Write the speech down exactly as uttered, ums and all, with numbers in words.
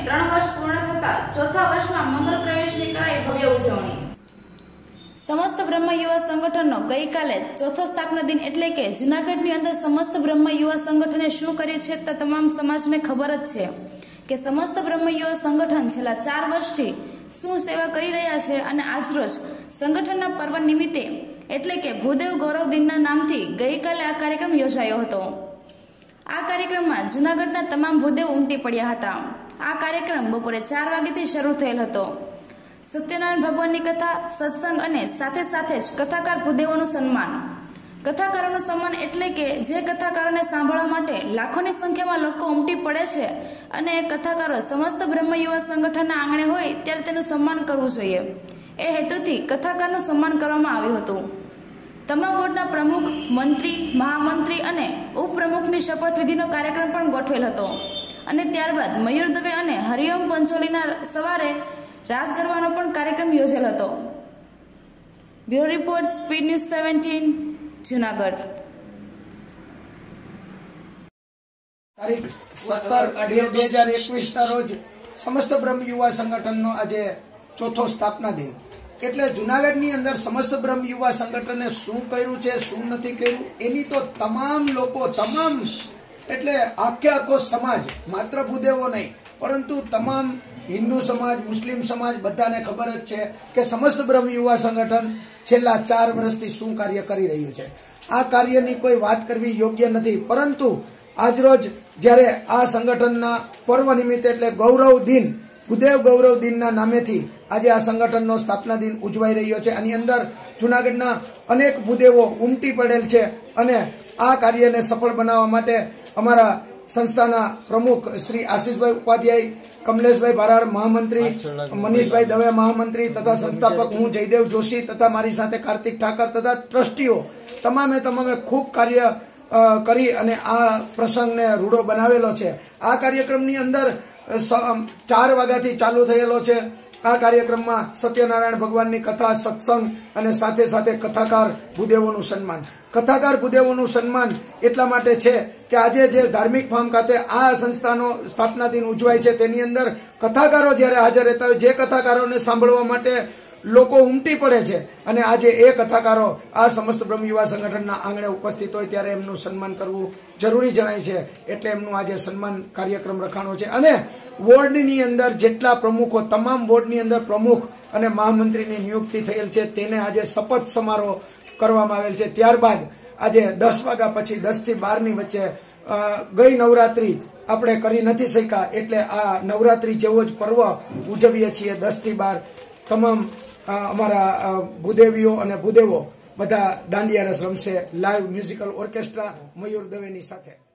ત્રણ વર્ષ પૂર્ણ થતા ચોથા વર્ષમાં મંગલ પ્રવેશની કરાઈ ભવ્ય ઉજવણી। સમસ્ત બ્રહ્મ યુવા સંગઠનનો ગઈકાલે ચોથો સ્થાપના દિન એટલે કે જૂનાગઢની અંદર સમસ્ત બ્રહ્મ યુવા સંગઠને શું કર્યું છે તે તમામ સમાજને ખબર જ છે કે સમસ્ત બ્રહ્મ યુવા સંગઠન છેલ્લા ચાર વર્ષથી શું સેવા કરી રહ્યા છે અને આજરોજ સંગઠનના પર્વ નિમિત્તે એટલે કે ભૂદેવ ગૌરવ દિનના નામથી ગઈકાલે આ કાર્યક્રમ યોજાયો હતો। આ કાર્યક્રમમાં જૂનાગઢના તમામ ભૂદેવ ઉમટી પડ્યા હતા। આ કાર્યક્રમ બપોરે ચાર વાગ્યાથી શરૂ થયેલ હતો। સત્યનારાયણ ભગવાનની કથા, સત્સંગ અને સાથે સાથે જ કથાકાર ભૂદેવોનું સન્માન। કથાકારોનું સન્માન એટલે કે જે કથાકારોને સાંભળવા માટે લાખોની સંખ્યામાં લોકો ઉમટી પડે છે અને એ કથાકારો સમસ્ત બ્રહ્મ યુવા સંગઠનના આંગણે હોય ત્યારે તેનું સન્માન કરવું જોઈએ। એ હેતુથી કથાકારનું સન્માન કરવામાં આવ્યું હતું। તમામ વોર્ડના પ્રમુખ, મંત્રી, મહામંત્રી અને ઉપપ્રમુખની શપથવિધિનો કાર્યક્રમ પણ ગોઠવેલ હતો અને ત્યારબાદ મયુર દવે અને હરિઓમ પંચોલીના સવારે રાસ ગરબાનો પણ કાર્યક્રમ યોજેલ હતો। Bureau report, speed news seventeen, Junagadh. તારીખ સત્તર બે હજાર એકવીસ ના રોજ સમસ્ત બ્રહ્મ યુવા સંગઠનનો આજે ચોથો સ્થાપના દિન એટલે જૂનાગઢની અંદર સમસ્ત બ્રહ્મ યુવા સંગઠને શું કર્યું છે, શું નથી કર્યું એની તો તમામ લોકો, તમામ એટલે આખે આખો સમાજ, માત્ર ભૂદેવો નહીં પરંતુ તમામ હિન્દુ સમાજ, મુસ્લિમ સમાજ બધાને ખબર જ છે કે સમસ્ત બ્રહ્મ યુવા સંગઠન છેલ્લા ચાર વર્ષથી શું કાર્ય કરી રહ્યું છે। આ કાર્યની કોઈ વાત કરવી યોગ્ય નથી, પરંતુ આજરોજ જ્યારે આ સંગઠનના પર્વ નિમિત્તે એટલે ગૌરવ દિન, ભૂદેવ ગૌરવ દિનના નામેથી આજે આ સંગઠનનો સ્થાપના દિન ઉજવાઈ રહ્યો છે। આની અંદર જૂનાગઢના અનેક ભૂદેવો ઉમટી પડેલ છે અને આ કાર્યને સફળ બનાવવા માટે અમારા સંસ્થાના પ્રમુખ શ્રી આશીષભાઈ ઉપાધ્યાય, કમલેશભાઈ ભારાડ મહામંત્રી, મનીષભાઈ દવે મહામંત્રી તથા સંસ્થાપક હું જયદેવ જોશી તથા મારી સાથે કાર્તિક ઠાકર તથા ટ્રસ્ટીઓ તમામે તમામે ખૂબ કાર્ય કરી અને આ પ્રસંગને રૂડો બનાવેલો છે। આ કાર્યક્રમની અંદર ચાર વાગ્યાથી ચાલુ થયેલો છે। આ કાર્યક્રમમાં સત્યનારાયણ ભગવાનની કથા, સત્સંગ અને સાથે સાથે કથાકાર ભૂદેવોનું સન્માન। કથાકાર ભૂદેવોનું સન્માન એટલા માટે છે કે આજે જે ધાર્મિક ફાર્મ ખાતે આ સંસ્થાનો સ્થાપના દિન ઉજવાય છે તેની અંદર કથાકારો જ્યારે હાજર રહેતા હોય, જે કથાકારોને સાંભળવા માટે લોકો ઉમટી પડે છે અને આજે એ કથાકારો આ સમસ્ત બ્રહ્મ યુવા સંગઠનના આંગણે ઉપસ્થિત હોય ત્યારે એમનું સન્માન કરવું જરૂરી જણાય છે। એટલે એમનું આજે સન્માન કાર્યક્રમ રખાણો છે અને વોર્ડની અંદર જેટલા પ્રમુખો, તમામ વોર્ડની અંદર પ્રમુખ અને મહામંત્રીની નિયુક્તિ થયેલ છે તેને આજે શપથ સમારોહ કરવામાં આવેલ છે। ત્યારબાદ આજે દસ વાગ્યા પછી દસ થી બાર ની વચ્ચે ગઈ નવરાત્રી આપણે કરી નથી શક્યા એટલે આ નવરાત્રી જેવો જ પર્વ ઉજવીએ છીએ। દસ થી બાર તમામ અમારા ભૂદેવીઓ અને ભૂદેવો બધા દાંડિયા રસ રમશે લાઈવ મ્યુઝિકલ ઓર્કેસ્ટ્રા મયુર દવેની સાથે।